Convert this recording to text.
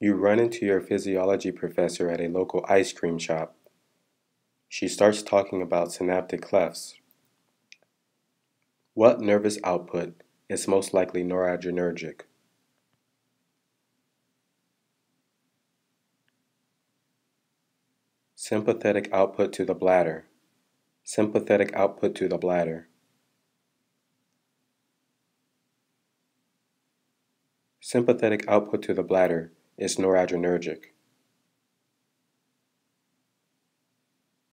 You run into your physiology professor at a local ice cream shop. She starts talking about synaptic clefts. What nervous output is most likely noradrenergic? Sympathetic output to the bladder. Sympathetic output to the bladder. Sympathetic output to the bladder is noradrenergic.